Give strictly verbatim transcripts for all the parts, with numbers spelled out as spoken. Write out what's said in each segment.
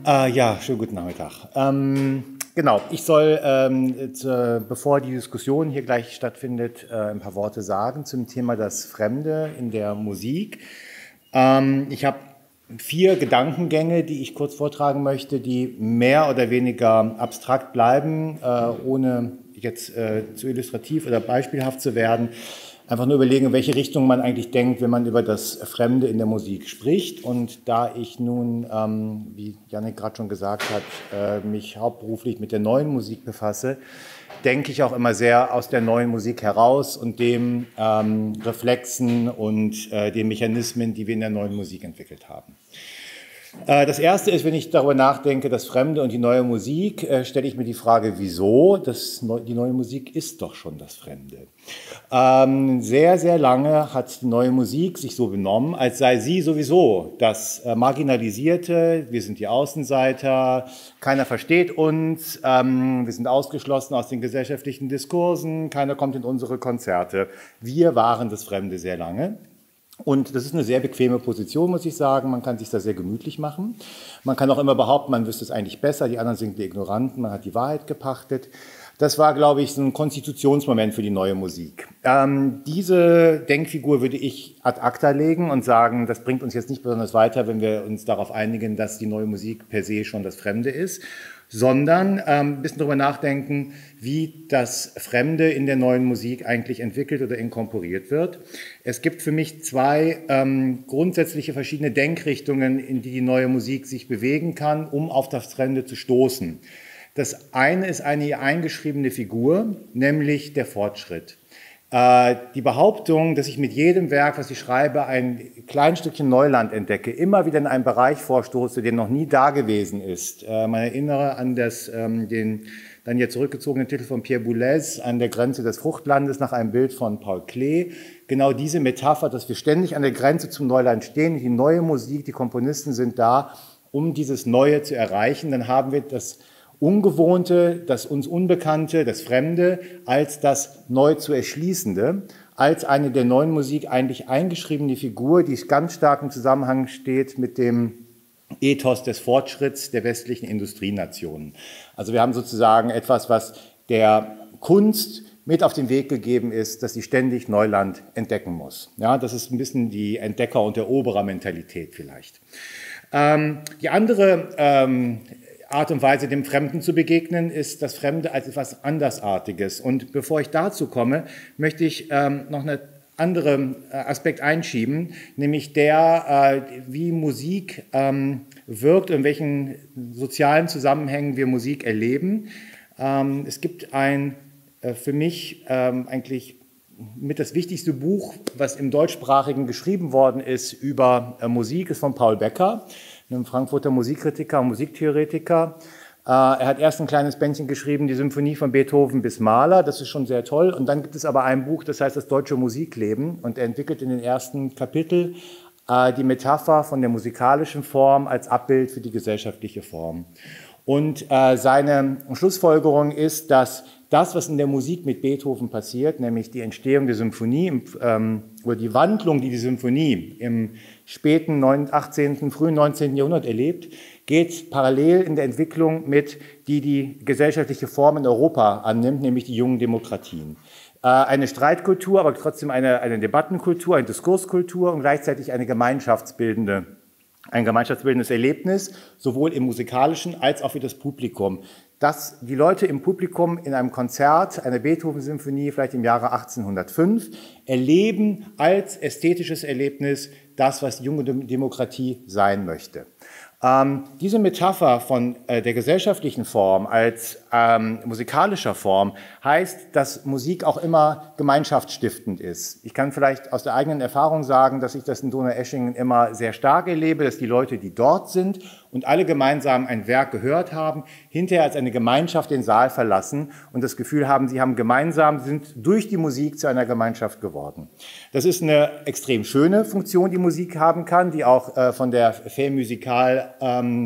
Äh, ja, schönen guten Nachmittag. Ähm, genau, ich soll, ähm, jetzt, äh, bevor die Diskussion hier gleich stattfindet, äh, ein paar Worte sagen zum Thema das Fremde in der Musik. Ähm, ich habe vier Gedankengänge, die ich kurz vortragen möchte, die mehr oder weniger abstrakt bleiben, äh, ohne jetzt äh, zu illustrativ oder beispielhaft zu werden. Einfach nur überlegen, in welche Richtung man eigentlich denkt, wenn man über das Fremde in der Musik spricht. Und da ich nun, ähm, wie Jannik gerade schon gesagt hat, äh, mich hauptberuflich mit der neuen Musik befasse, denke ich auch immer sehr aus der neuen Musik heraus und dem ähm, Reflexen und äh, den Mechanismen, die wir in der neuen Musik entwickelt haben. Das erste ist, wenn ich darüber nachdenke, das Fremde und die neue Musik, äh, stelle ich mir die Frage, wieso? Das, die neue Musik ist doch schon das Fremde. Ähm, sehr, sehr lange hat die neue Musik sich so benommen, als sei sie sowieso das äh, Marginalisierte, wir sind die Außenseiter, keiner versteht uns, ähm, wir sind ausgeschlossen aus den gesellschaftlichen Diskursen, keiner kommt in unsere Konzerte. Wir waren das Fremde sehr lange. Und das ist eine sehr bequeme Position, muss ich sagen. Man kann sich da sehr gemütlich machen. Man kann auch immer behaupten, man wüsste es eigentlich besser, die anderen sind die Ignoranten, man hat die Wahrheit gepachtet. Das war, glaube ich, so ein Konstitutionsmoment für die neue Musik. Ähm, diese Denkfigur würde ich ad acta legen und sagen, das bringt uns jetzt nicht besonders weiter, wenn wir uns darauf einigen, dass die neue Musik per se schon das Fremde ist, sondern ähm, ein bisschen darüber nachdenken, wie das Fremde in der neuen Musik eigentlich entwickelt oder inkorporiert wird. Es gibt für mich zwei ähm, grundsätzliche verschiedene Denkrichtungen, in die die neue Musik sich bewegen kann, um auf das Fremde zu stoßen. Das eine ist eine eingeschriebene Figur, nämlich der Fortschritt. Äh, die Behauptung, dass ich mit jedem Werk, was ich schreibe, ein kleines Stückchen Neuland entdecke, immer wieder in einen Bereich vorstoße, der noch nie da gewesen ist. Äh, man erinnere an das, ähm, den dann jetzt zurückgezogenen Titel von Pierre Boulez, An der Grenze des Fruchtlandes, nach einem Bild von Paul Klee. Genau diese Metapher, dass wir ständig an der Grenze zum Neuland stehen, die neue Musik, die Komponisten sind da, um dieses Neue zu erreichen. Dann haben wir das Ungewohnte, das uns Unbekannte, das Fremde als das neu zu Erschließende, als eine der neuen Musik eigentlich eingeschriebene Figur, die ganz stark im Zusammenhang steht mit dem Ethos des Fortschritts der westlichen Industrienationen. Also wir haben sozusagen etwas, was der Kunst mit auf den Weg gegeben ist, dass sie ständig Neuland entdecken muss. Ja, das ist ein bisschen die Entdecker- und Eroberer-Mentalität vielleicht. Ähm, die andere ähm, Art und Weise, dem Fremden zu begegnen, ist das Fremde als etwas Andersartiges. Und bevor ich dazu komme, möchte ich ähm, noch einen anderen äh, Aspekt einschieben, nämlich der, äh, wie Musik ähm, wirkt und in welchen sozialen Zusammenhängen wir Musik erleben. Ähm, es gibt ein äh, für mich ähm, eigentlich mit das wichtigste Buch, was im Deutschsprachigen geschrieben worden ist über äh, Musik, ist von Paul Becker, einem Frankfurter Musikkritiker und Musiktheoretiker. Er hat erst ein kleines Bändchen geschrieben, die Symphonie von Beethoven bis Mahler, das ist schon sehr toll. Und dann gibt es aber ein Buch, das heißt das deutsche Musikleben. Und er entwickelt in den ersten Kapitel die Metapher von der musikalischen Form als Abbild für die gesellschaftliche Form. Und seine Schlussfolgerung ist, dass das, was in der Musik mit Beethoven passiert, nämlich die Entstehung der Symphonie ähm, oder die Wandlung, die die Symphonie im späten achtzehnten, frühen neunzehnten Jahrhundert erlebt, geht parallel in der Entwicklung mit, die die gesellschaftliche Form in Europa annimmt, nämlich die jungen Demokratien. Äh, eine Streitkultur, aber trotzdem eine, eine Debattenkultur, eine Diskurskultur und gleichzeitig eine gemeinschaftsbildende ein gemeinschaftsbildendes Erlebnis, sowohl im musikalischen als auch für das Publikum. Dass die Leute im Publikum in einem Konzert, einer Beethoven-Symphonie, vielleicht im Jahre achtzehnhundertfünf, erleben als ästhetisches Erlebnis das, was die junge Demokratie sein möchte. Ähm, diese Metapher von äh, der gesellschaftlichen Form als ähm, musikalischer Form heißt, dass Musik auch immer gemeinschaftsstiftend ist. Ich kann vielleicht aus der eigenen Erfahrung sagen, dass ich das in Donaueschingen immer sehr stark erlebe, dass die Leute, die dort sind und alle gemeinsam ein Werk gehört haben, hinterher als eine Gemeinschaft den Saal verlassen und das Gefühl haben, sie haben gemeinsam, sind durch die Musik zu einer Gemeinschaft geworden. Das ist eine extrem schöne Funktion, die Musik haben kann, die auch äh, von der Fait Musical ähm,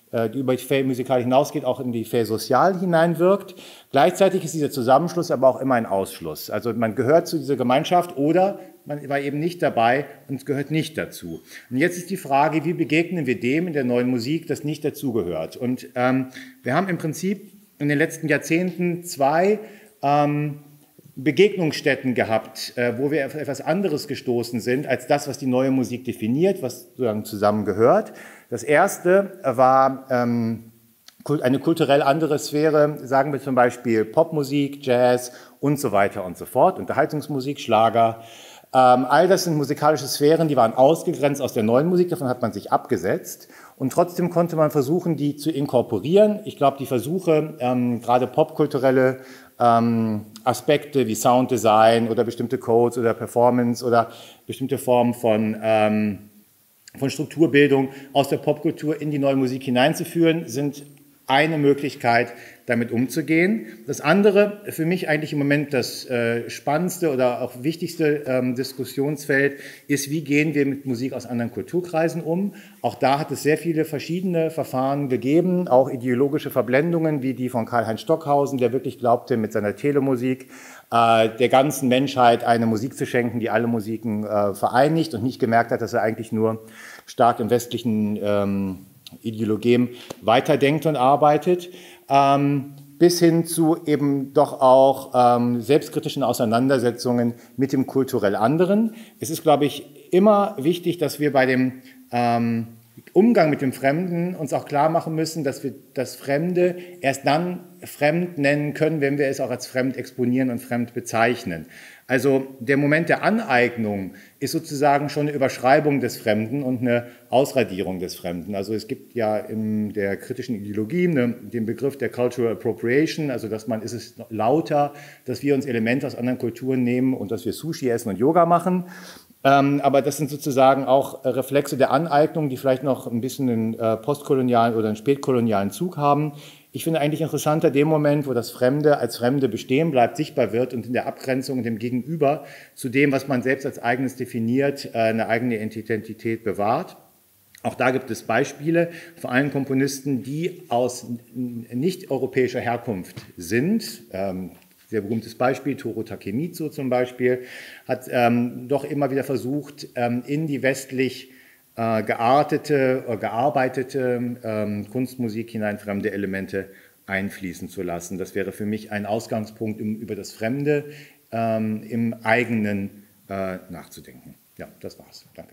die über die Fait musikal hinausgeht, auch in die Fait sozial hineinwirkt. Gleichzeitig ist dieser Zusammenschluss aber auch immer ein Ausschluss. Also man gehört zu dieser Gemeinschaft oder man war eben nicht dabei und gehört nicht dazu. Und jetzt ist die Frage, wie begegnen wir dem in der neuen Musik, das nicht dazugehört? Und ähm, wir haben im Prinzip in den letzten Jahrzehnten zwei ähm, Begegnungsstätten gehabt, äh, wo wir auf etwas anderes gestoßen sind, als das, was die neue Musik definiert, was sozusagen zusammengehört. Das erste war ähm, eine kulturell andere Sphäre, sagen wir zum Beispiel Popmusik, Jazz und so weiter und so fort, Unterhaltungsmusik, Schlager. Ähm, all das sind musikalische Sphären, die waren ausgegrenzt aus der neuen Musik, davon hat man sich abgesetzt. Und trotzdem konnte man versuchen, die zu inkorporieren. Ich glaube, die Versuche, ähm, gerade popkulturelle ähm, Aspekte wie Sounddesign oder bestimmte Codes oder Performance oder bestimmte Formen von ähm, von Strukturbildung aus der Popkultur in die neue Musik hineinzuführen, sind eine Möglichkeit, damit umzugehen. Das andere, für mich eigentlich im Moment das äh, spannendste oder auch wichtigste ähm, Diskussionsfeld, ist, wie gehen wir mit Musik aus anderen Kulturkreisen um. Auch da hat es sehr viele verschiedene Verfahren gegeben, auch ideologische Verblendungen, wie die von Karl-Heinz Stockhausen, der wirklich glaubte, mit seiner Telemusik äh, der ganzen Menschheit eine Musik zu schenken, die alle Musiken äh, vereinigt und nicht gemerkt hat, dass er eigentlich nur stark im westlichen ähm, Ideologem weiterdenkt und arbeitet, ähm, bis hin zu eben doch auch ähm, selbstkritischen Auseinandersetzungen mit dem kulturell anderen. Es ist, glaube ich, immer wichtig, dass wir bei dem ähm, Umgang mit dem Fremden uns auch klar machen müssen, dass wir das Fremde erst dann fremd nennen können, wenn wir es auch als fremd exponieren und fremd bezeichnen. Also der Moment der Aneignung ist sozusagen schon eine Überschreibung des Fremden und eine Ausradierung des Fremden. Also es gibt ja in der kritischen Ideologie eine, den Begriff der Cultural Appropriation, also dass man, ist es lauter, dass wir uns Elemente aus anderen Kulturen nehmen und dass wir Sushi essen und Yoga machen. Ähm, aber das sind sozusagen auch Reflexe der Aneignung, die vielleicht noch ein bisschen einen äh, postkolonialen oder einen spätkolonialen Zug haben. Ich finde eigentlich interessanter den Moment, wo das Fremde als Fremde bestehen bleibt, sichtbar wird und in der Abgrenzung und dem Gegenüber zu dem, was man selbst als eigenes definiert, eine eigene Identität bewahrt. Auch da gibt es Beispiele, vor allem Komponisten, die aus nicht-europäischer Herkunft sind. Ähm, sehr berühmtes Beispiel, Toru Takemitsu zum Beispiel, hat ähm, doch immer wieder versucht, ähm, in die westlich äh, geartete, äh, gearbeitete ähm, Kunstmusik hinein fremde Elemente einfließen zu lassen. Das wäre für mich ein Ausgangspunkt, um über das Fremde ähm, im eigenen äh, nachzudenken. Ja, das war's. Danke.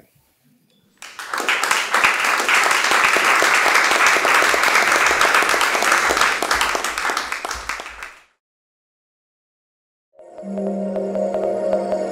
Thank you.